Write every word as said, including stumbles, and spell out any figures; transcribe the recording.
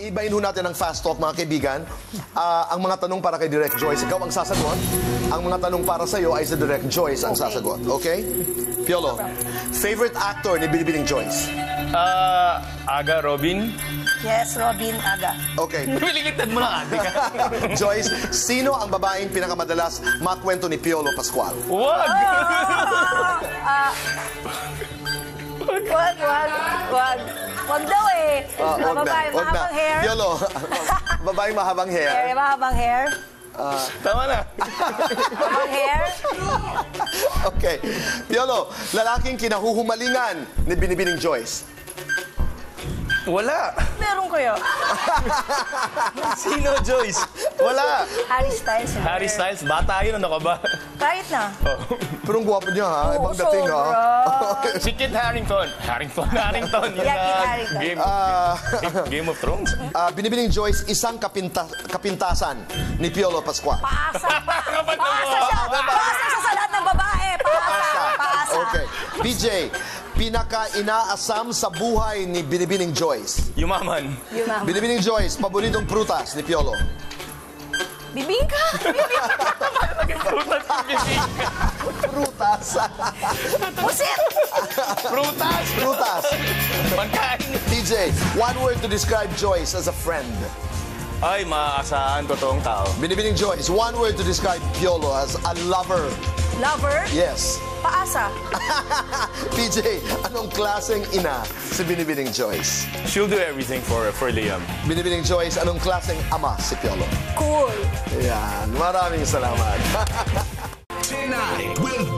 Ibahin ho natin ang fast talk, mga kaibigan. Ah, ang mga tanong para kay Direk Joyce, ikaw ang sasagot. Ang mga tanong para sa'yo ay si Direk Joyce ang sasagot. Okay? Piolo, favorite actor ni Binibining Joyce? Ah, Aga Robin. Yes, Robin Aga. Okay. Piligitad mo lang, ate ka. Joyce, sino ang babaeng pinakamadalas makwento ni Piolo Pascual? Wag! Ah, wag, wag, wag. Wag daw eh. Ah, Mga wag na, babae, wag na. mahabang hair. Piolo, babaeng mahabang hair. Hair, mahabang hair. Tama na. Mahabang hair. Okay. Piolo, lalaking kinahuhumalingan ni Binibining Joyce. Wala. Meron kayo. Sino, Joyce? Wala. Harry Styles. siguro. Harry Styles, bata yun, ano ka ba? Kahit na. Oh. Pero ang gwapo niya, ha? Oo, Ibang dating, ha? sobra. Si Kit Harington. Harrington, Harrington. Yung Yeah, Kit ah, Harington. Game, Ah, Game of Thrones. ah, Binibining Joyce, isang kapinta kapintasan ni Piolo Pascual. Paasa. Pa- Kapag Paasa siya. Paasa siya sa lahat ng babae. Paasa. Paasa. Okay. P J, pinaka-inaasam sa buhay ni Binibining Joyce. Yumaman. Yun na. Binibining Joyce, paboritong prutas ni Piolo. Bibingka. Prutas, bibingka. Prutas. Pusit. Prutas. Prutas. Pagkain. P J, one word to describe Joyce as a friend. Ay, maaasahan, totoong tao. Binibining Joyce, one word to describe Piolo as a lover. Lover. Yes. Paasa. P J, anong klaseng ina si Binibining Joyce? She'll do everything for for Liam. Binibining Joyce, anong klaseng ama si Piolo? Cool. Yan, maraming salamat. Tonight will